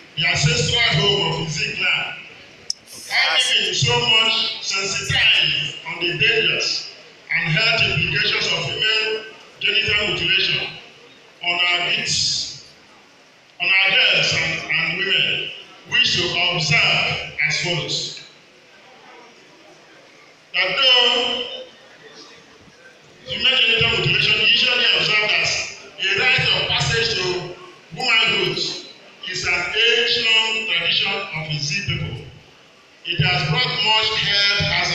the ancestral home of Izzi clan, having so much sensitized on the dangers and health implications of female genital mutilation on our kids, on our girls and women, we should observe as follows. That though female genital mutilation usually observed as a rite of passage to womanhood is an age-long tradition of Izzi people. It has brought much health